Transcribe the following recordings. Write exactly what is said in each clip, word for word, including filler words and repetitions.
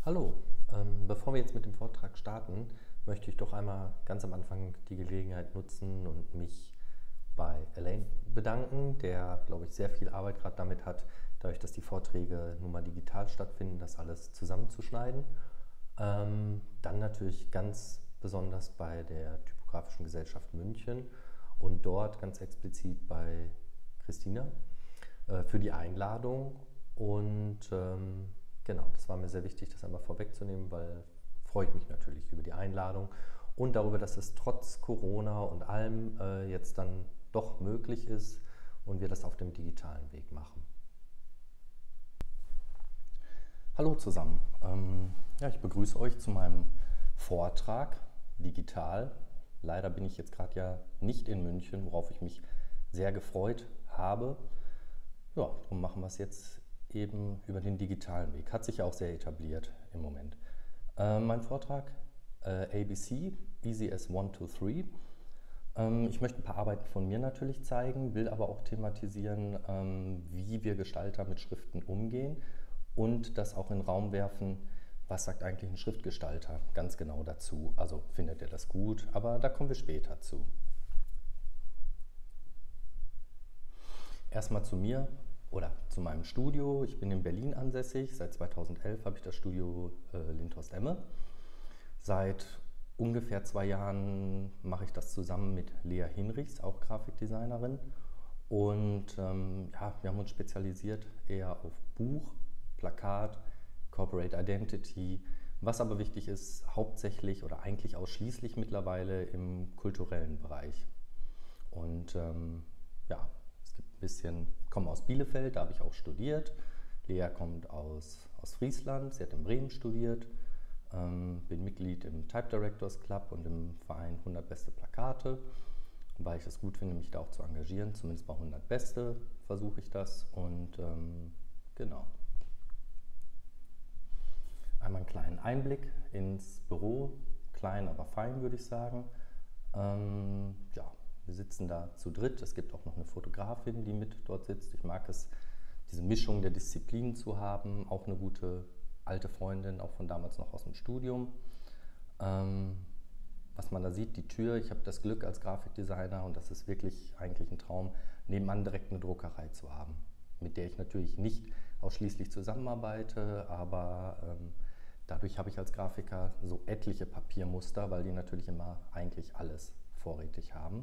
Hallo, ähm, bevor wir jetzt mit dem Vortrag starten, möchte ich doch einmal ganz am Anfang die Gelegenheit nutzen und mich bei Elaine bedanken, der, glaube ich, sehr viel Arbeit gerade damit hat, dadurch, dass die Vorträge nun mal digital stattfinden, das alles zusammenzuschneiden. Ähm, dann natürlich ganz besonders bei der Typografischen Gesellschaft München und dort ganz explizit bei Christina äh, für die Einladung. Und ähm, genau, das war mir sehr wichtig, das einmal vorwegzunehmen, weil freue ich mich natürlich über die Einladung und darüber, dass es trotz Corona und allem äh, jetzt dann doch möglich ist und wir das auf dem digitalen Weg machen. Hallo zusammen, ähm, ja, ich begrüße euch zu meinem Vortrag digital. Leider bin ich jetzt gerade ja nicht in München, worauf ich mich sehr gefreut habe. Ja, darum machen wir es jetzt eben über den digitalen Weg. Hat sich ja auch sehr etabliert im Moment. Äh, mein Vortrag äh, A B C, Easy as one, two, three. Ähm, ich möchte ein paar Arbeiten von mir natürlich zeigen, will aber auch thematisieren, ähm, wie wir Gestalter mit Schriften umgehen und das auch in den Raum werfen, was sagt eigentlich ein Schriftgestalter ganz genau dazu. Also findet er das gut, aber da kommen wir später zu. Erstmal zu mir oder zu meinem Studio. Ich bin in Berlin ansässig. Seit zweitausendelf habe ich das Studio äh, Lindhorst-Emme. Seit ungefähr zwei Jahren mache ich das zusammen mit Lea Hinrichs, auch Grafikdesignerin. Und ähm, ja, wir haben uns spezialisiert eher auf Buch, Plakat, Corporate Identity, was aber wichtig ist, hauptsächlich oder eigentlich ausschließlich mittlerweile im kulturellen Bereich. Und ähm, ja, es gibt ein bisschen, ich komme aus Bielefeld, da habe ich auch studiert. Lea kommt aus, aus Friesland, sie hat in Bremen studiert. Ähm, bin Mitglied im Type Directors Club und im Verein hundert Beste Plakate, weil ich es gut finde, mich da auch zu engagieren. Zumindest bei hundert Beste versuche ich das. Und ähm, genau. Einmal einen kleinen Einblick ins Büro. Klein, aber fein, würde ich sagen. Ähm, ja, wir sitzen da zu dritt. Es gibt auch noch eine Fotografin, die mit dort sitzt. Ich mag es, diese Mischung der Disziplinen zu haben. Auch eine gute alte Freundin, auch von damals noch aus dem Studium. Ähm, was man da sieht, die Tür, ich habe das Glück als Grafikdesigner und das ist wirklich eigentlich ein Traum, nebenan direkt eine Druckerei zu haben, mit der ich natürlich nicht ausschließlich zusammenarbeite, aber ähm, dadurch habe ich als Grafiker so etliche Papiermuster, weil die natürlich immer eigentlich alles vorrätig haben.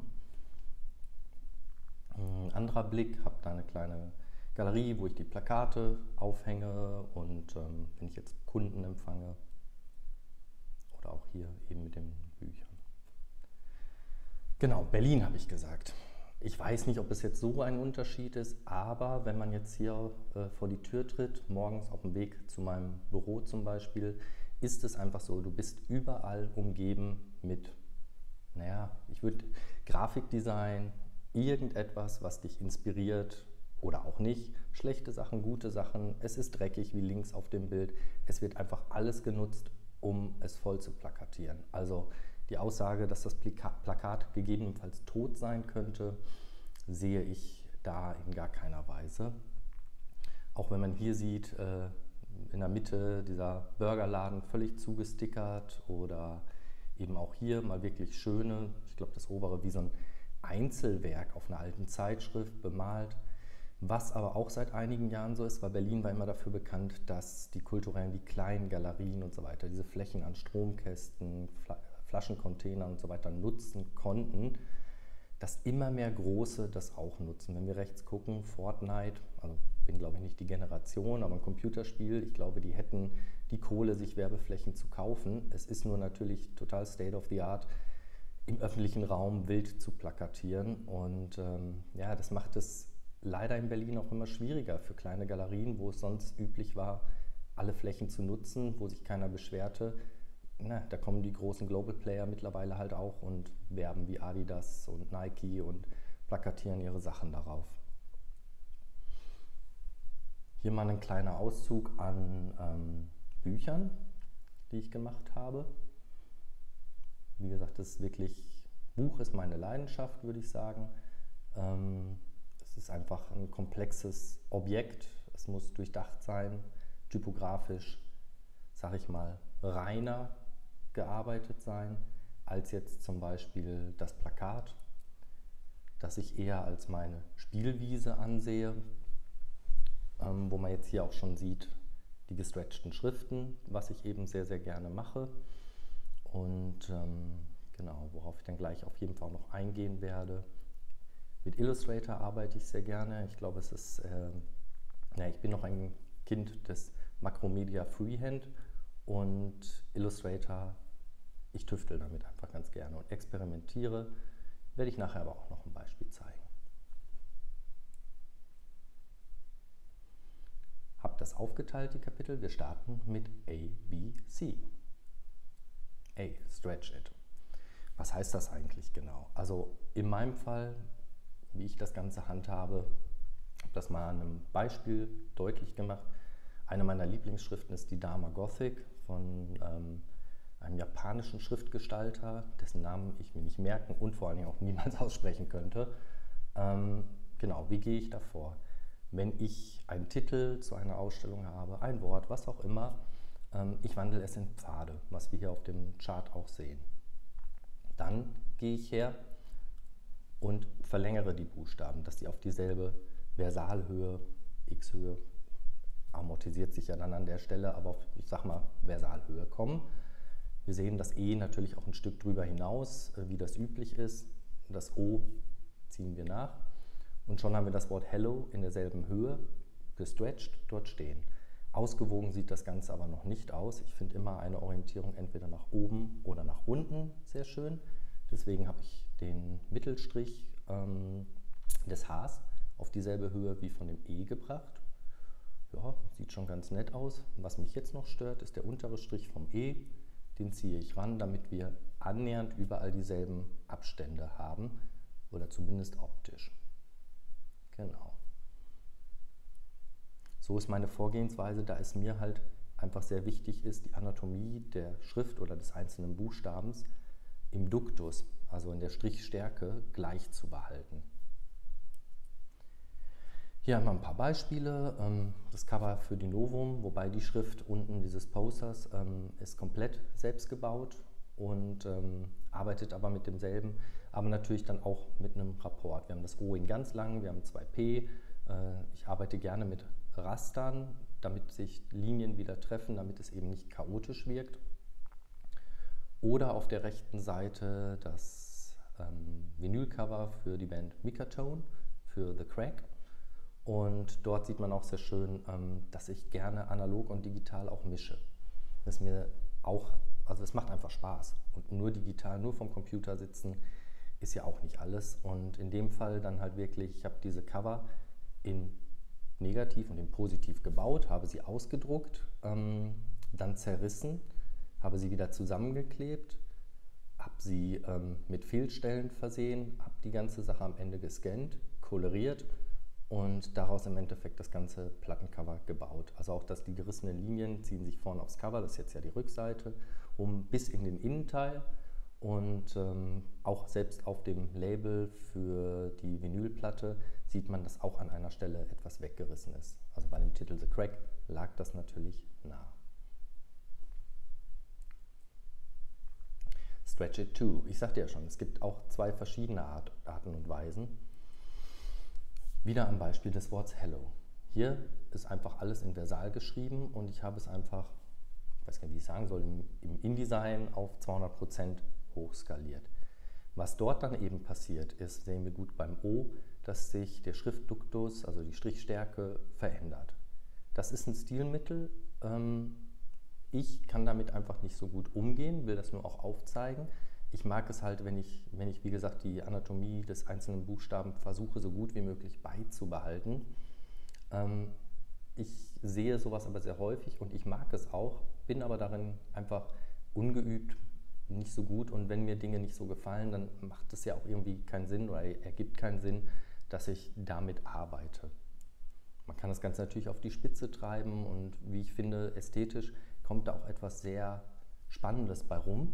Ein anderer Blick, habe da eine kleine Galerie, wo ich die Plakate aufhänge und ähm, wenn ich jetzt Kunden empfange oder auch hier eben mit den Büchern. Genau, Berlin habe ich gesagt. Ich weiß nicht, ob es jetzt so ein Unterschied ist, aber wenn man jetzt hier äh, vor die Tür tritt, morgens auf dem Weg zu meinem Büro zum Beispiel, ist es einfach so, du bist überall umgeben mit, naja, ich würde Grafikdesign, irgendetwas, was dich inspiriert oder auch nicht, schlechte Sachen, gute Sachen, es ist dreckig wie links auf dem Bild, es wird einfach alles genutzt, um es voll zu plakatieren. Also die Aussage, dass das Plakat gegebenenfalls tot sein könnte, sehe ich da in gar keiner Weise. Auch wenn man hier sieht, in der Mitte dieser Burgerladen völlig zugestickert oder eben auch hier mal wirklich schöne, ich glaube das obere wie so ein Einzelwerk auf einer alten Zeitschrift bemalt. Was aber auch seit einigen Jahren so ist, weil Berlin war immer dafür bekannt, dass die kulturellen, die kleinen Galerien und so weiter, diese Flächen an Stromkästen, Flaschencontainern und so weiter nutzen konnten, dass immer mehr Große das auch nutzen. Wenn wir rechts gucken, Fortnite, also bin glaube ich nicht die Generation, aber ein Computerspiel, ich glaube, die hätten die Kohle, sich Werbeflächen zu kaufen. Es ist nur natürlich total State of the Art, im öffentlichen Raum wild zu plakatieren und ähm, ja, das macht es leider in Berlin auch immer schwieriger für kleine Galerien, wo es sonst üblich war, alle Flächen zu nutzen, wo sich keiner beschwerte. Na, da kommen die großen Global Player mittlerweile halt auch und werben wie Adidas und Nike und plakatieren ihre Sachen darauf. Hier mal ein kleiner Auszug an ähm, Büchern, die ich gemacht habe. Wie gesagt, das ist wirklich, Buch ist meine Leidenschaft, würde ich sagen. Ähm, es ist einfach ein komplexes Objekt. Es muss durchdacht sein, typografisch sag ich mal, reiner gearbeitet sein, als jetzt zum Beispiel das Plakat, das ich eher als meine Spielwiese ansehe, ähm, wo man jetzt hier auch schon sieht, die gestretchten Schriften, was ich eben sehr, sehr gerne mache. Und ähm, genau, worauf ich dann gleich auf jeden Fall auch noch eingehen werde. Mit Illustrator arbeite ich sehr gerne. Ich glaube, es ist, äh, ja, ich bin noch ein Kind des Macromedia Freehand und Illustrator, ich tüftel damit einfach ganz gerne und experimentiere. Werde ich nachher aber auch noch ein Beispiel zeigen. Habe das aufgeteilt, die Kapitel. Wir starten mit A, B, C. A, Stretch It. Was heißt das eigentlich genau? Also in meinem Fall, wie ich das Ganze handhabe, habe das mal an einem Beispiel deutlich gemacht. Eine meiner Lieblingsschriften ist die Dharma Gothic von ähm, einem japanischen Schriftgestalter, dessen Namen ich mir nicht merken und vor allen Dingen auch niemals aussprechen könnte. Ähm, genau, wie gehe ich davor? Wenn ich einen Titel zu einer Ausstellung habe, ein Wort, was auch immer, ähm, ich wandle es in Pfade, was wir hier auf dem Chart auch sehen. Dann gehe ich her und verlängere die Buchstaben, dass die auf dieselbe Versalhöhe, X-Höhe, amortisiert sich ja dann an der Stelle, aber auf, ich sag mal, Versalhöhe kommen. Wir sehen das E natürlich auch ein Stück drüber hinaus, wie das üblich ist. Das O ziehen wir nach und schon haben wir das Wort Hello in derselben Höhe, gestretched, dort stehen. Ausgewogen sieht das Ganze aber noch nicht aus. Ich finde immer eine Orientierung entweder nach oben oder nach unten sehr schön. Deswegen habe ich den Mittelstrich ähm, des Hs auf dieselbe Höhe wie von dem E gebracht. Ja, sieht schon ganz nett aus. Was mich jetzt noch stört, ist der untere Strich vom E. Den ziehe ich ran, damit wir annähernd überall dieselben Abstände haben oder zumindest optisch. Genau. So ist meine Vorgehensweise, da es mir halt einfach sehr wichtig ist, die Anatomie der Schrift oder des einzelnen Buchstabens im Duktus, also in der Strichstärke, gleich zu behalten. Hier haben wir ein paar Beispiele. Das Cover für die Novum, wobei die Schrift unten dieses Posters ist komplett selbst gebaut und arbeitet aber mit demselben, aber natürlich dann auch mit einem Rapport. Wir haben das O in ganz lang, wir haben zwei P. Ich arbeite gerne mit Rastern, damit sich Linien wieder treffen, damit es eben nicht chaotisch wirkt. Oder auf der rechten Seite das Vinylcover für die Band Micatone, für The Crack. Und dort sieht man auch sehr schön, dass ich gerne analog und digital auch mische. Das ist mir auch, also es macht einfach Spaß. Und nur digital, nur vom Computer sitzen, ist ja auch nicht alles. Und in dem Fall dann halt wirklich, ich habe diese Cover in negativ und in positiv gebaut, habe sie ausgedruckt, dann zerrissen, habe sie wieder zusammengeklebt, habe sie mit Fehlstellen versehen, habe die ganze Sache am Ende gescannt, koloriert und daraus im Endeffekt das ganze Plattencover gebaut. Also auch, dass die gerissenen Linien ziehen sich vorne aufs Cover, das ist jetzt ja die Rückseite, um bis in den Innenteil und ähm, auch selbst auf dem Label für die Vinylplatte sieht man, dass auch an einer Stelle etwas weggerissen ist. Also bei dem Titel The Crack lag das natürlich nah. Stretch It To. Ich sagte ja schon, es gibt auch zwei verschiedene Art, Arten und Weisen. Wieder am Beispiel des Wortes Hello. Hier ist einfach alles in Versal geschrieben und ich habe es einfach, ich weiß gar nicht, wie ich sagen soll, im, im InDesign auf zweihundert Prozent hochskaliert. Was dort dann eben passiert ist, sehen wir gut beim O, dass sich der Schriftduktus, also die Strichstärke, verändert. Das ist ein Stilmittel. Ich kann damit einfach nicht so gut umgehen, will das nur auch aufzeigen. Ich mag es halt, wenn ich, wenn ich, wie gesagt, die Anatomie des einzelnen Buchstaben versuche, so gut wie möglich beizubehalten. Ähm, ich sehe sowas aber sehr häufig und ich mag es auch, bin aber darin einfach ungeübt, nicht so gut. Und wenn mir Dinge nicht so gefallen, dann macht es ja auch irgendwie keinen Sinn oder ergibt keinen Sinn, dass ich damit arbeite. Man kann das Ganze natürlich auf die Spitze treiben und wie ich finde, ästhetisch kommt da auch etwas sehr Spannendes bei rum.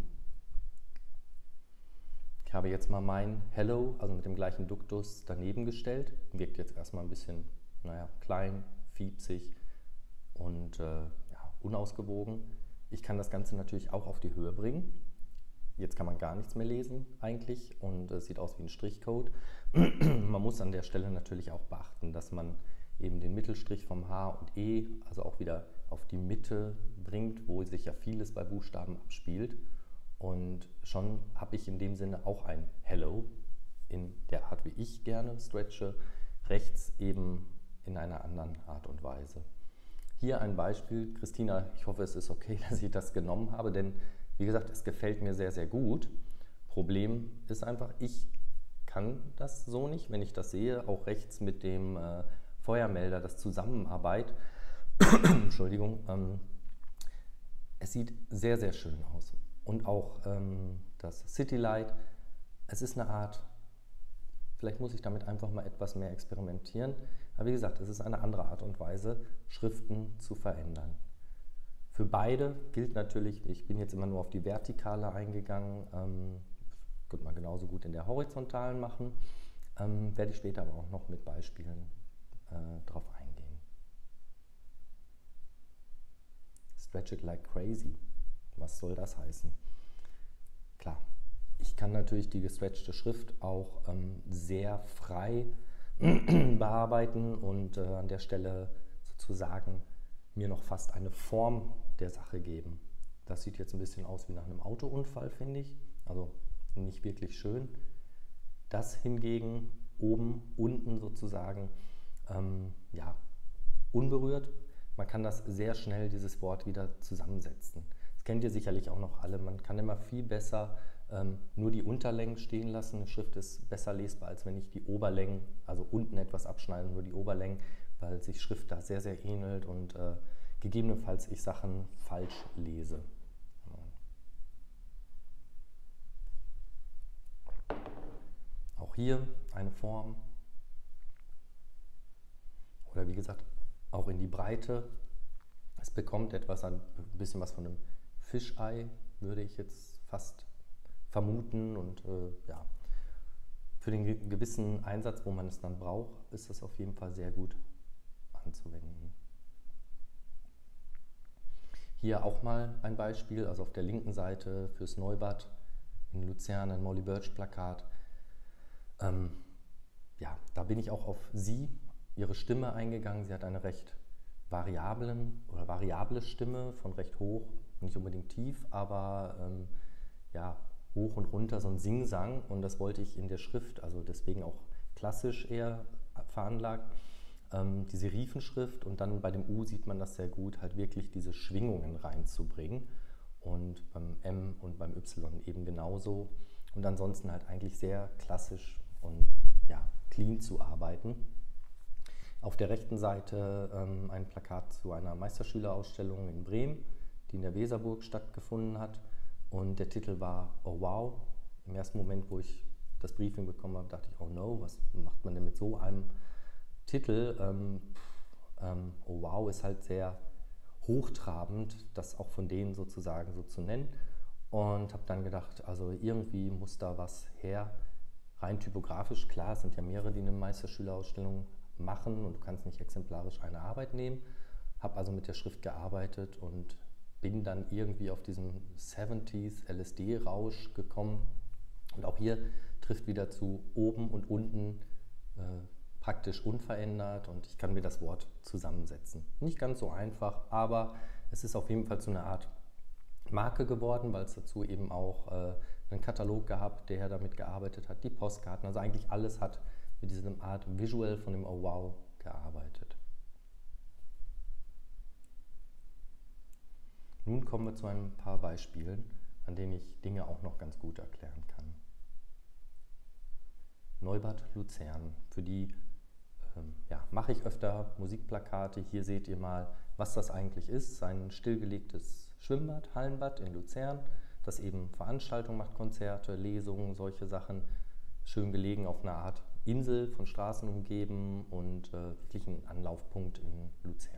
Ich habe jetzt mal mein Hello, also mit dem gleichen Duktus, daneben gestellt. Wirkt jetzt erstmal ein bisschen, naja, klein, fiepsig und äh, ja, unausgewogen. ich kann das Ganze natürlich auch auf die Höhe bringen. Jetzt kann man gar nichts mehr lesen eigentlich und es sieht aus wie ein Strichcode. Man muss an der Stelle natürlich auch beachten, dass man eben den Mittelstrich vom H und E, also auch wieder auf die Mitte bringt, wo sich ja vieles bei Buchstaben abspielt. Und schon habe ich in dem Sinne auch ein Hello in der Art, wie ich gerne stretche, rechts eben in einer anderen Art und Weise. Hier ein Beispiel. Christina, ich hoffe, es ist okay, dass ich das genommen habe, denn wie gesagt, es gefällt mir sehr, sehr gut. Problem ist einfach, ich kann das so nicht, wenn ich das sehe, auch rechts mit dem äh, Feuermelder, das Zusammenarbeit. Entschuldigung, ähm, es sieht sehr, sehr schön aus. Und auch ähm, das Citylight, es ist eine Art, vielleicht muss ich damit einfach mal etwas mehr experimentieren, aber wie gesagt, es ist eine andere Art und Weise, Schriften zu verändern. Für beide gilt natürlich, ich bin jetzt immer nur auf die Vertikale eingegangen, ähm, könnte man genauso gut in der Horizontalen machen, ähm, werde ich später aber auch noch mit Beispielen äh, drauf eingehen. Stretch it like crazy, was soll das heißen? Klar, ich kann natürlich die gestretchte Schrift auch ähm, sehr frei bearbeiten und äh, an der Stelle sozusagen mir noch fast eine Form der Sache geben. Das sieht jetzt ein bisschen aus wie nach einem Autounfall, finde ich. Also nicht wirklich schön. Das hingegen oben, unten sozusagen, ähm, ja, unberührt. Man kann das sehr schnell, dieses Wort, wieder zusammensetzen. Das kennt ihr sicherlich auch noch alle. Man kann immer viel besser ähm, nur die Unterlängen stehen lassen. Eine Schrift ist besser lesbar, als wenn ich die Oberlängen, also unten etwas abschneide, nur die Oberlängen, weil sich Schrift da sehr, sehr ähnelt und äh, gegebenenfalls ich Sachen falsch lese. Auch hier eine Form. Oder wie gesagt, auch in die Breite. Es bekommt etwas, ein bisschen was von einem Fischei, würde ich jetzt fast vermuten. Und äh, ja, für den gewissen Einsatz, wo man es dann braucht, ist das auf jeden Fall sehr gut anzuwenden. Hier auch mal ein Beispiel, also auf der linken Seite fürs Neubad in Luzern ein Molly Birch Plakat. Ähm, ja, da bin ich auch auf sie, ihre Stimme eingegangen. Sie hat eine recht variablen oder variable Stimme, von recht hoch, nicht unbedingt tief, aber ähm, ja, hoch und runter, so ein Singsang, und das wollte ich in der Schrift, also deswegen auch klassisch eher veranlagt, ähm, die Serifenschrift, und dann bei dem U sieht man das sehr gut, halt wirklich diese Schwingungen reinzubringen, und beim M und beim Y eben genauso, und ansonsten halt eigentlich sehr klassisch und ja, clean zu arbeiten. Auf der rechten Seite ähm, ein Plakat zu einer Meisterschülerausstellung in Bremen, die in der Weserburg stattgefunden hat. Und der Titel war Oh wow. Im ersten Moment, wo ich das Briefing bekommen habe, dachte ich, oh no, was macht man denn mit so einem Titel? Ähm, ähm, oh wow ist halt sehr hochtrabend, das auch von denen sozusagen so zu nennen. Und habe dann gedacht, also irgendwie muss da was her. Rein typografisch, klar, es sind ja mehrere, die eine Meisterschülerausstellung machen und du kannst nicht exemplarisch eine Arbeit nehmen. Habe also mit der Schrift gearbeitet und bin dann irgendwie auf diesen siebziger L S D-Rausch gekommen. Und auch hier trifft wieder zu oben und unten äh, praktisch unverändert, und ich kann mir das Wort zusammensetzen. Nicht ganz so einfach, aber es ist auf jeden Fall zu einer Art Marke geworden, weil es dazu eben auch äh, einen Katalog gehabt, der damit gearbeitet hat, die Postkarten, also eigentlich alles hat mit diesem Art Visual von dem Oh wow gearbeitet. Nun kommen wir zu ein paar Beispielen, an denen ich Dinge auch noch ganz gut erklären kann. Neubad Luzern, für die ähm, ja, mache ich öfter Musikplakate. Hier seht ihr mal, was das eigentlich ist. Ein stillgelegtes Schwimmbad, Hallenbad in Luzern, das eben Veranstaltungen macht, Konzerte, Lesungen, solche Sachen. Schön gelegen auf einer Art Insel, von Straßen umgeben, und äh, wirklich ein Anlaufpunkt in Luzern.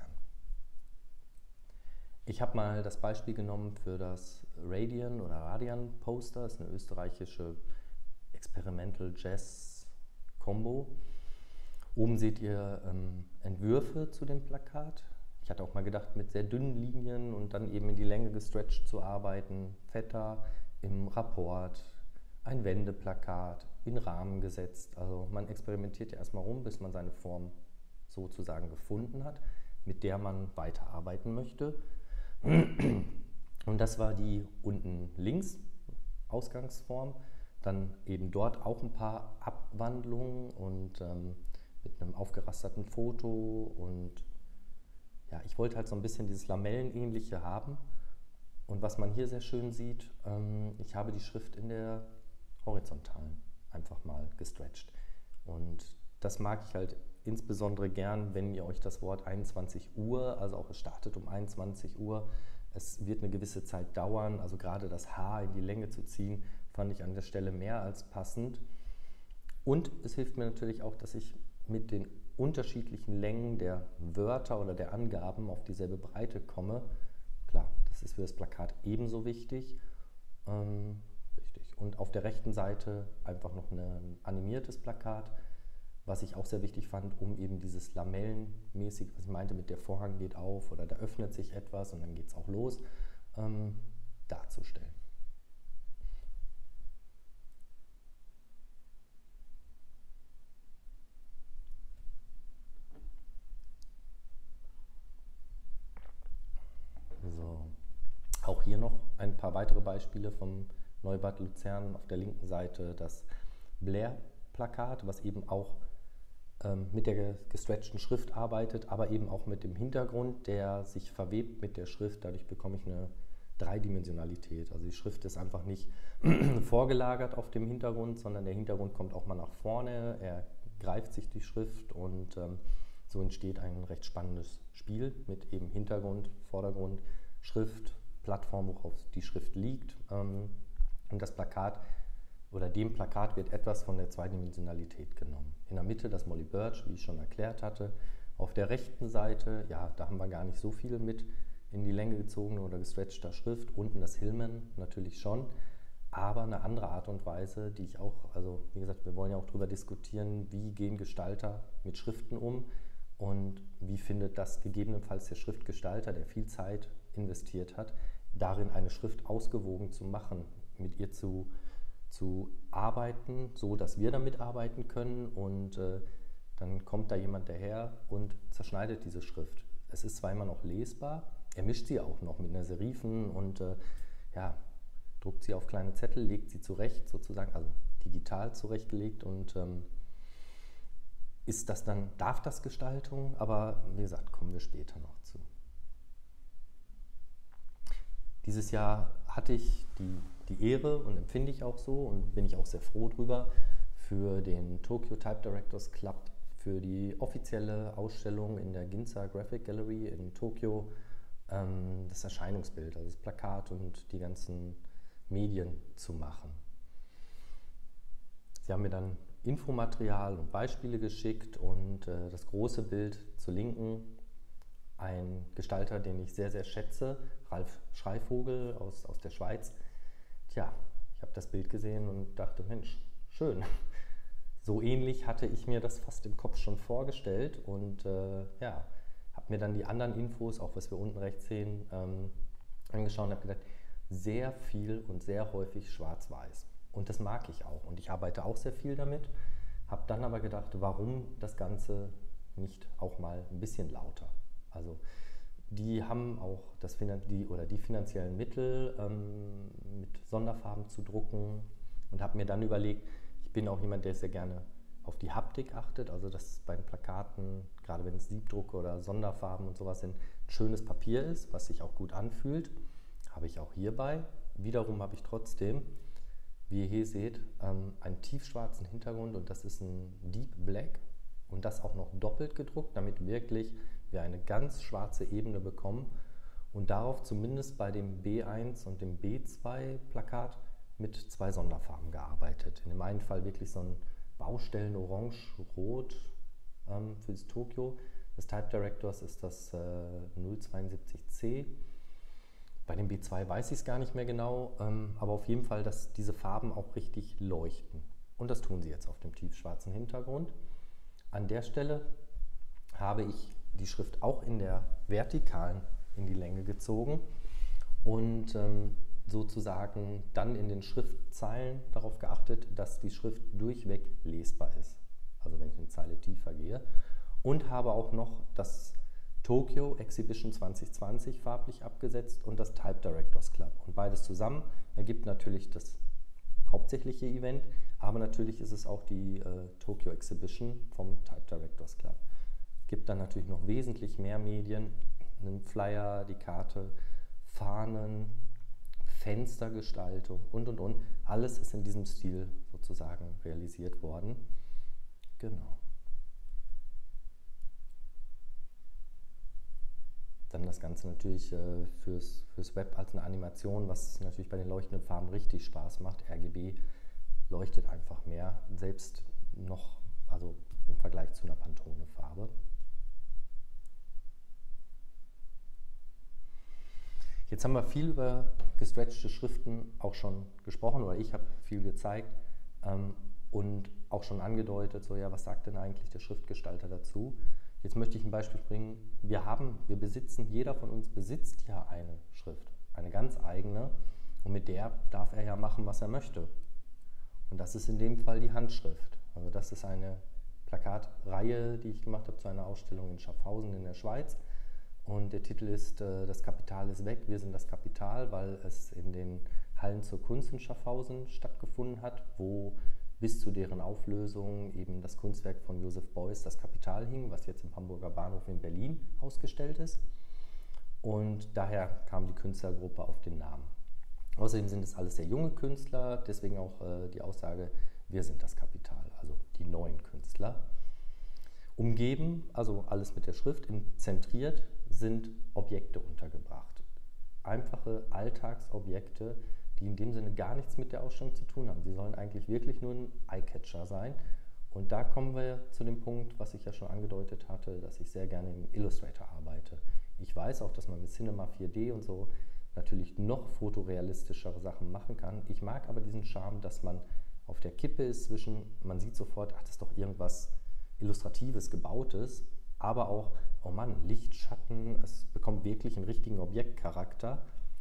Ich habe mal das Beispiel genommen für das Radian oder Radian Poster. Das ist eine österreichische Experimental Jazz Combo. Oben seht ihr ähm, Entwürfe zu dem Plakat. Ich hatte auch mal gedacht, mit sehr dünnen Linien und dann eben in die Länge gestretcht zu arbeiten, fetter im Rapport, ein Wendeplakat, in Rahmen gesetzt. Also man experimentiert ja erstmal rum, bis man seine Form sozusagen gefunden hat, mit der man weiterarbeiten möchte. Und das war die unten links Ausgangsform. Dann eben dort auch ein paar Abwandlungen und ähm, mit einem aufgerasterten Foto. Und ja, ich wollte halt so ein bisschen dieses Lamellenähnliche haben. Und was man hier sehr schön sieht, ähm, ich habe die Schrift in der horizontalen einfach mal gestretcht. Und das mag ich halt insbesondere gern, wenn ihr euch das Wort einundzwanzig Uhr, also auch es startet um einundzwanzig Uhr, es wird eine gewisse Zeit dauern, also gerade das Haar in die Länge zu ziehen, fand ich an der Stelle mehr als passend. Und es hilft mir natürlich auch, dass ich mit den unterschiedlichen Längen der Wörter oder der Angaben auf dieselbe Breite komme. Klar, das ist für das Plakat ebenso wichtig. Ähm, richtig. Und auf der rechten Seite einfach noch ein animiertes Plakat, was ich auch sehr wichtig fand, um eben dieses Lamellenmäßig, was ich meinte mit der Vorhang geht auf oder da öffnet sich etwas und dann geht es auch los, ähm, darzustellen. So. Auch hier noch ein paar weitere Beispiele vom Neubad Luzern. Auf der linken Seite das Blair-Plakat, was eben auch ähm, mit der gestretchten Schrift arbeitet, aber eben auch mit dem Hintergrund, der sich verwebt mit der Schrift. Dadurch bekomme ich eine Dreidimensionalität. Also die Schrift ist einfach nicht vorgelagert auf dem Hintergrund, sondern der Hintergrund kommt auch mal nach vorne, er greift sich die Schrift und ähm, so entsteht ein recht spannendes Spiel mit eben Hintergrund, Vordergrund, Schrift, Plattform, worauf die Schrift liegt. Ähm, und das Plakat oder dem Plakat wird etwas von der Zweidimensionalität genommen. In der Mitte das Molly Birch, wie ich schon erklärt hatte. Auf der rechten Seite, ja, da haben wir gar nicht so viel mit in die Länge gezogene oder gestretchter Schrift. Unten das Hillman natürlich schon, aber eine andere Art und Weise, die ich auch, also wie gesagt, wir wollen ja auch darüber diskutieren, wie gehen Gestalter mit Schriften um und wie findet das gegebenenfalls der Schriftgestalter, der viel Zeit investiert hat, darin eine Schrift ausgewogen zu machen, mit ihr zu zu arbeiten, so dass wir damit arbeiten können und äh, dann kommt da jemand daher und zerschneidet diese Schrift. Es ist zwar immer noch lesbar, er mischt sie auch noch mit einer Serifen und äh, ja, druckt sie auf kleine Zettel, legt sie zurecht sozusagen, also digital zurechtgelegt und ähm, ist das dann, darf das Gestaltung, aber wie gesagt, kommen wir später noch zu. Dieses Jahr hatte ich die, die Ehre und empfinde ich auch so und bin ich auch sehr froh drüber, für den Tokyo Type Directors Club, für die offizielle Ausstellung in der Ginza Graphic Gallery in Tokio, ähm, das Erscheinungsbild, also das Plakat und die ganzen Medien zu machen. Sie haben mir dann Infomaterial und Beispiele geschickt und äh, das große Bild zur Linken, ein Gestalter, den ich sehr, sehr schätze, Ralf Schreivogel aus, aus der Schweiz. Tja, ich habe das Bild gesehen und dachte, Mensch, schön. So ähnlich hatte ich mir das fast im Kopf schon vorgestellt und äh, ja, habe mir dann die anderen Infos, auch was wir unten rechts sehen, ähm, angeschaut und habe gedacht, sehr viel und sehr häufig schwarz-weiß. Und das mag ich auch und ich arbeite auch sehr viel damit, habe dann aber gedacht, warum das Ganze nicht auch mal ein bisschen lauter? Also die haben auch das, die, oder die finanziellen Mittel, ähm, mit Sonderfarben zu drucken und habe mir dann überlegt, ich bin auch jemand, der sehr gerne auf die Haptik achtet, also dass bei den Plakaten, gerade wenn es Siebdrucke oder Sonderfarben und sowas sind, ein schönes Papier ist, was sich auch gut anfühlt, habe ich auch hierbei. Wiederum habe ich trotzdem, wie ihr hier seht, ähm, einen tiefschwarzen Hintergrund und das ist ein Deep Black und das auch noch doppelt gedruckt, damit wirklich wir eine ganz schwarze Ebene bekommen und darauf zumindest bei dem B eins und dem B zwei Plakat mit zwei Sonderfarben gearbeitet. In dem einen Fall wirklich so ein Baustellen Orange-Rot ähm, für das Tokyo. Das Type Directors ist das äh, null zweiundsiebzig C. Bei dem B zwei weiß ich es gar nicht mehr genau, ähm, aber auf jeden Fall, dass diese Farben auch richtig leuchten. Und das tun sie jetzt auf dem tiefschwarzen Hintergrund. An der Stelle habe ich die Schrift auch in der Vertikalen in die Länge gezogen und ähm, sozusagen dann in den Schriftzeilen darauf geachtet, dass die Schrift durchweg lesbar ist, also wenn ich eine Zeile tiefer gehe, und habe auch noch das Tokyo Exhibition zwanzig zwanzig farblich abgesetzt und das Type Directors Club. Und beides zusammen ergibt natürlich das hauptsächliche Event, aber natürlich ist es auch die äh, Tokyo Exhibition vom Type Directors Club. Gibt dann natürlich noch wesentlich mehr Medien, einen Flyer, die Karte, Fahnen, Fenstergestaltung und und und. Alles ist in diesem Stil sozusagen realisiert worden. Genau. Dann das Ganze natürlich äh, fürs, fürs Web als eine Animation, was natürlich bei den leuchtenden Farben richtig Spaß macht. R G B leuchtet einfach mehr, selbst noch, also im Vergleich zu einer Pantone-Farbe. Jetzt haben wir viel über gestretchte Schriften auch schon gesprochen, oder ich habe viel gezeigt ähm, und auch schon angedeutet, so ja, was sagt denn eigentlich der Schriftgestalter dazu? Jetzt möchte ich ein Beispiel bringen. Wir haben, wir besitzen, jeder von uns besitzt ja eine Schrift, eine ganz eigene, und mit der darf er ja machen, was er möchte. Und das ist in dem Fall die Handschrift. Also das ist eine Plakatreihe, die ich gemacht habe zu einer Ausstellung in Schaffhausen in der Schweiz. Und der Titel ist äh, Das Kapital ist weg, wir sind das Kapital, weil es in den Hallen zur Kunst in Schaffhausen stattgefunden hat, wo bis zu deren Auflösung eben das Kunstwerk von Joseph Beuys, Das Kapital, hing, was jetzt im Hamburger Bahnhof in Berlin ausgestellt ist. Und daher kam die Künstlergruppe auf den Namen. Außerdem sind es alles sehr junge Künstler, deswegen auch äh, die Aussage, wir sind das Kapital, also die neuen Künstler. Umgeben, also alles mit der Schrift, zentriert sind Objekte untergebracht. Einfache Alltagsobjekte, die in dem Sinne gar nichts mit der Ausstellung zu tun haben. Sie sollen eigentlich wirklich nur ein Eyecatcher sein. Und da kommen wir zu dem Punkt, was ich ja schon angedeutet hatte, dass ich sehr gerne im Illustrator arbeite. Ich weiß auch, dass man mit Cinema vier D und so natürlich noch fotorealistischere Sachen machen kann. Ich mag aber diesen Charme, dass man auf der Kippe ist zwischen, man sieht sofort, ach, das ist doch irgendwas Illustratives, Gebautes, aber auch, oh Mann, Licht, Schatten, es bekommt wirklich einen richtigen Objektcharakter.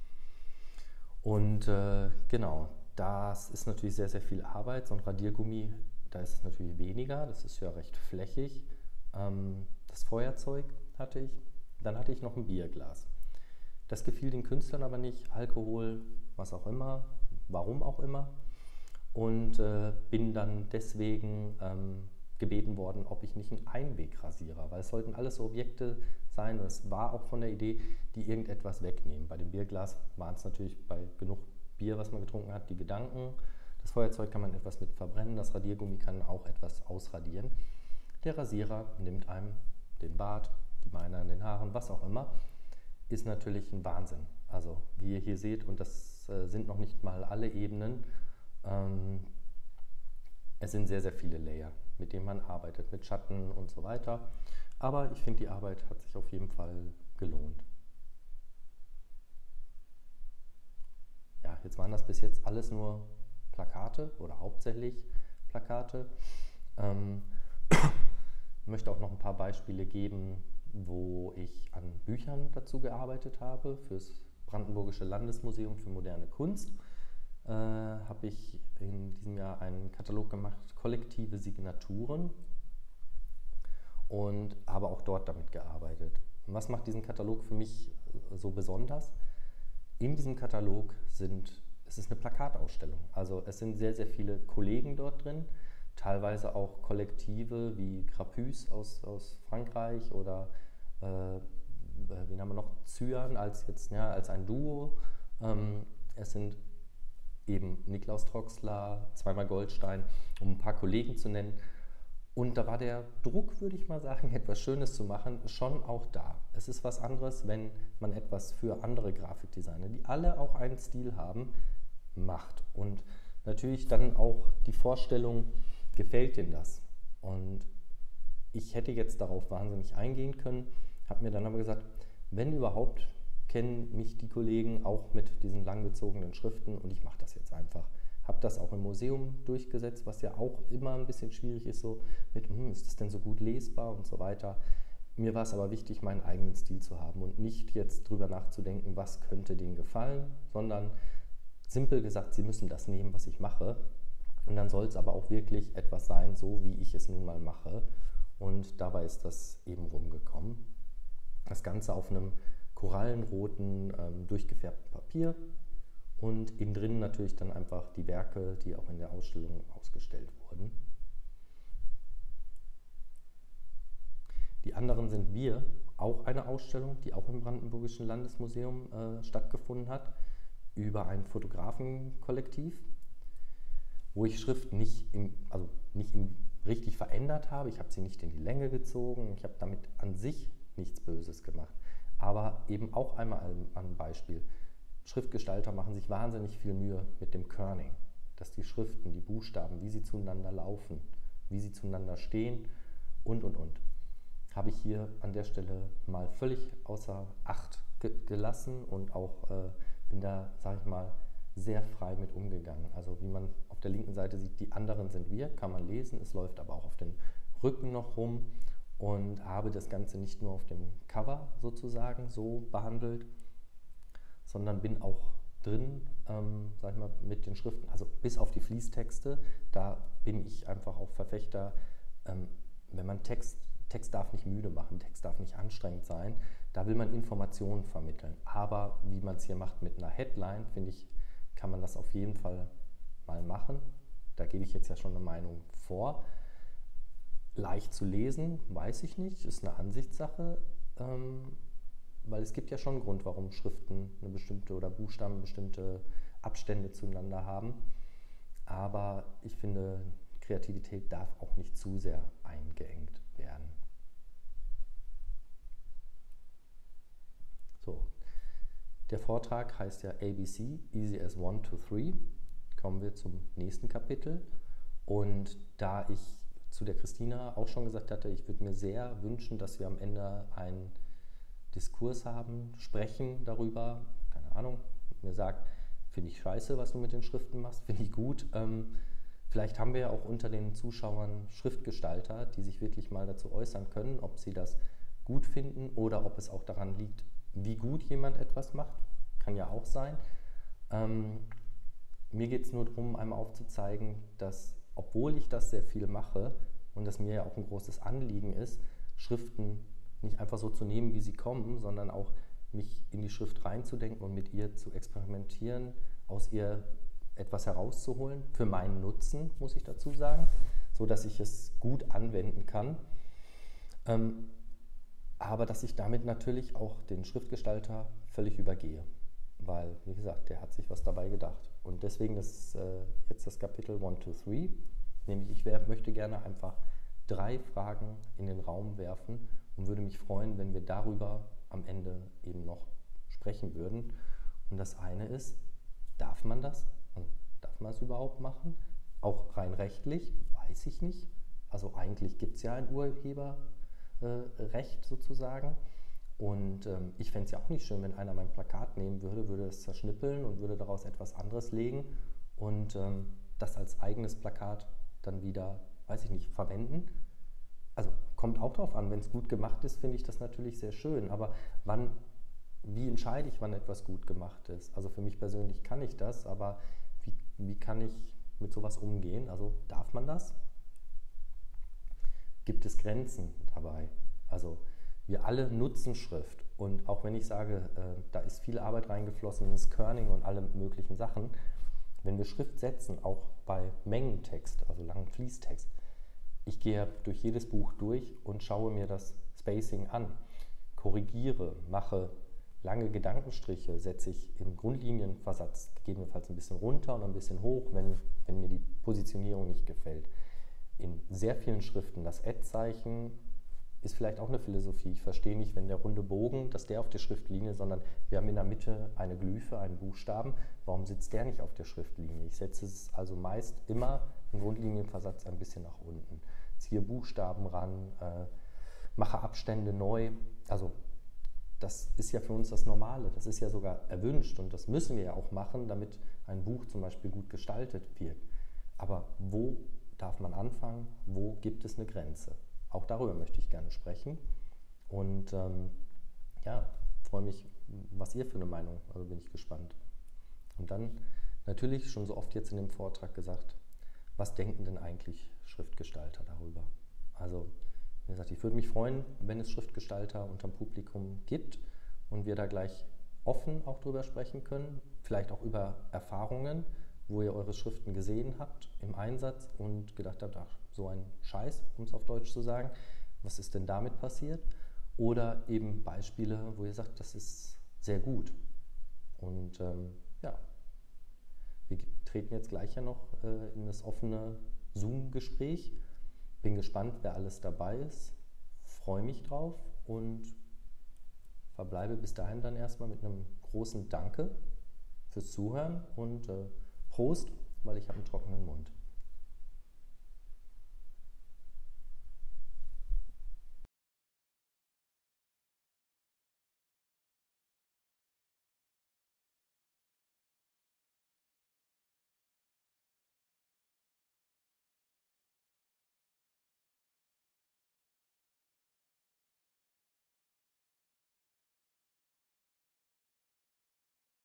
Und äh, genau, das ist natürlich sehr, sehr viel Arbeit. So ein Radiergummi, da ist es natürlich weniger, das ist ja recht flächig. Ähm, das Feuerzeug hatte ich, dann hatte ich noch ein Bierglas. Das gefiel den Künstlern aber nicht, Alkohol, was auch immer, warum auch immer. Und äh, bin dann deswegen ähm, gebeten worden, ob ich nicht einen Einwegrasierer, weil es sollten alles so Objekte sein, und es war auch von der Idee, die irgendetwas wegnehmen. Bei dem Bierglas waren es natürlich bei genug Bier, was man getrunken hat, die Gedanken. Das Feuerzeug kann man etwas mit verbrennen, das Radiergummi kann auch etwas ausradieren. Der Rasierer nimmt einem den Bart, die Beine an den Haaren, was auch immer, ist natürlich ein Wahnsinn. Also wie ihr hier seht, und das äh, sind noch nicht mal alle Ebenen, ähm, es sind sehr, sehr viele Layer, mit denen man arbeitet, mit Schatten und so weiter. Aber ich finde, die Arbeit hat sich auf jeden Fall gelohnt. Ja, jetzt waren das bis jetzt alles nur Plakate oder hauptsächlich Plakate. Ähm, ich möchte auch noch ein paar Beispiele geben, wo ich an Büchern dazu gearbeitet habe. Fürs Brandenburgische Landesmuseum für moderne Kunst äh, habe ich in diesem Jahr einen Katalog gemacht, kollektive Signaturen, und habe auch dort damit gearbeitet. Und was macht diesen Katalog für mich so besonders? In diesem Katalog sind, es ist eine Plakatausstellung, also es sind sehr, sehr viele Kollegen dort drin, teilweise auch Kollektive wie Grapus aus, aus Frankreich oder äh, wen haben wir noch, Cyan als, jetzt, ja, als ein Duo. Ähm, es sind eben Niklaus Troxler, zweimal Goldstein, um ein paar Kollegen zu nennen. Und da war der Druck, würde ich mal sagen, etwas Schönes zu machen, schon auch da. Es ist was anderes, wenn man etwas für andere Grafikdesigner, die alle auch einen Stil haben, macht. Und natürlich dann auch die Vorstellung, gefällt denen das? Und ich hätte jetzt darauf wahnsinnig eingehen können, habe mir dann aber gesagt, wenn überhaupt, kennen mich die Kollegen auch mit diesen langgezogenen Schriften, und ich mache das jetzt einfach. Habe das auch im Museum durchgesetzt, was ja auch immer ein bisschen schwierig ist, so mit, hm, ist das denn so gut lesbar und so weiter. Mir war es aber wichtig, meinen eigenen Stil zu haben und nicht jetzt drüber nachzudenken, was könnte denen gefallen, sondern simpel gesagt, sie müssen das nehmen, was ich mache. Und dann soll es aber auch wirklich etwas sein, so wie ich es nun mal mache. Und dabei ist das eben rumgekommen. Das Ganze auf einem korallenroten, ähm, durchgefärbten Papier und innen drin natürlich dann einfach die Werke, die auch in der Ausstellung ausgestellt wurden. Die anderen sind wir, auch eine Ausstellung, die auch im Brandenburgischen Landesmuseum äh, stattgefunden hat, über ein Fotografenkollektiv, wo ich Schrift nicht, in, also nicht in, richtig verändert habe. Ich habe sie nicht in die Länge gezogen, ich habe damit an sich nichts Böses gemacht. Aber eben auch einmal ein Beispiel. Schriftgestalter machen sich wahnsinnig viel Mühe mit dem Kerning, dass die Schriften, die Buchstaben, wie sie zueinander laufen, wie sie zueinander stehen und, und, und. Habe ich hier an der Stelle mal völlig außer Acht ge gelassen und auch äh, bin da, sage ich mal, sehr frei mit umgegangen. Also wie man auf der linken Seite sieht, die anderen sind wir, kann man lesen, es läuft aber auch auf den Rücken noch rum und habe das Ganze nicht nur auf dem Cover sozusagen so behandelt, sondern bin auch drin, ähm, sag ich mal, mit den Schriften, also bis auf die Fließtexte, da bin ich einfach auch Verfechter, ähm, wenn man Text Text darf nicht müde machen, Text darf nicht anstrengend sein. Da will man Informationen vermitteln. Aber wie man es hier macht mit einer Headline, finde ich, kann man das auf jeden Fall mal machen. Da gebe ich jetzt ja schon eine Meinung vor. Leicht zu lesen, weiß ich nicht, ist eine Ansichtssache, ähm, weil es gibt ja schon einen Grund, warum Schriften eine bestimmte oder Buchstaben bestimmte Abstände zueinander haben. Aber ich finde, Kreativität darf auch nicht zu sehr eingeengt werden. So, der Vortrag heißt ja A B C, Easy as one, two, three. Kommen wir zum nächsten Kapitel. Und da ich zu der Christina auch schon gesagt hatte, ich würde mir sehr wünschen, dass wir am Ende einen Diskurs haben, sprechen darüber, keine Ahnung, mir sagt, finde ich scheiße, was du mit den Schriften machst, finde ich gut. Ähm, vielleicht haben wir ja auch unter den Zuschauern Schriftgestalter, die sich wirklich mal dazu äußern können, ob sie das gut finden oder ob es auch daran liegt, wie gut jemand etwas macht, kann ja auch sein. Ähm, mir geht es nur darum, einmal aufzuzeigen, dass, obwohl ich das sehr viel mache und das mir ja auch ein großes Anliegen ist, Schriften nicht einfach so zu nehmen, wie sie kommen, sondern auch mich in die Schrift reinzudenken und mit ihr zu experimentieren, aus ihr etwas herauszuholen, für meinen Nutzen, muss ich dazu sagen, so dass ich es gut anwenden kann. Ähm, aber dass ich damit natürlich auch den Schriftgestalter völlig übergehe, weil, wie gesagt, der hat sich was dabei gedacht. Und deswegen ist äh, jetzt das Kapitel one, two, three, nämlich ich wär, möchte gerne einfach drei Fragen in den Raum werfen und würde mich freuen, wenn wir darüber am Ende eben noch sprechen würden. Und das eine ist, darf man das? Also, darf man es überhaupt machen? Auch rein rechtlich, weiß ich nicht. Also eigentlich gibt es ja ein Urheberrecht sozusagen. Und ähm, ich fände es ja auch nicht schön, wenn einer mein Plakat nehmen würde, würde es zerschnippeln und würde daraus etwas anderes legen und ähm, das als eigenes Plakat dann wieder, weiß ich nicht, verwenden. Also kommt auch darauf an, wenn es gut gemacht ist, finde ich das natürlich sehr schön. Aber wann, wie entscheide ich, wann etwas gut gemacht ist? Also für mich persönlich kann ich das, aber wie, wie kann ich mit sowas umgehen? Also darf man das? Gibt es Grenzen dabei? Also wir alle nutzen Schrift und auch wenn ich sage, äh, da ist viel Arbeit reingeflossen ins Kerning und alle möglichen Sachen, wenn wir Schrift setzen, auch bei Mengentext, also langen Fließtext, ich gehe durch jedes Buch durch und schaue mir das Spacing an, korrigiere, mache lange Gedankenstriche, setze ich im Grundlinienversatz gegebenenfalls ein bisschen runter und ein bisschen hoch, wenn, wenn mir die Positionierung nicht gefällt. In sehr vielen Schriften das Ad-Zeichen ist vielleicht auch eine Philosophie. Ich verstehe nicht, wenn der runde Bogen, dass der auf der Schriftlinie, sondern wir haben in der Mitte eine Glyphe, einen Buchstaben. Warum sitzt der nicht auf der Schriftlinie? Ich setze es also meist immer im Grundlinienversatz ein bisschen nach unten. Ziehe Buchstaben ran, äh, mache Abstände neu. Also das ist ja für uns das Normale. Das ist ja sogar erwünscht und das müssen wir ja auch machen, damit ein Buch zum Beispiel gut gestaltet wird. Aber wo darf man anfangen? Wo gibt es eine Grenze? Auch darüber möchte ich gerne sprechen. Und ähm, ja, freue mich, was ihr für eine Meinung, also bin ich gespannt. Und dann natürlich schon so oft jetzt in dem Vortrag gesagt, was denken denn eigentlich Schriftgestalter darüber? Also, wie gesagt, ich würde mich freuen, wenn es Schriftgestalter unterm Publikum gibt und wir da gleich offen auch drüber sprechen können, vielleicht auch über Erfahrungen, wo ihr eure Schriften gesehen habt im Einsatz und gedacht habt, ach, so ein Scheiß, um es auf Deutsch zu sagen, was ist denn damit passiert? Oder eben Beispiele, wo ihr sagt, das ist sehr gut. Und ähm, ja, wir treten jetzt gleich ja noch äh, in das offene Zoom-Gespräch. Bin gespannt, wer alles dabei ist. Freue mich drauf und verbleibe bis dahin dann erstmal mit einem großen Danke fürs Zuhören und äh, Prost, weil ich habe einen trockenen Mund.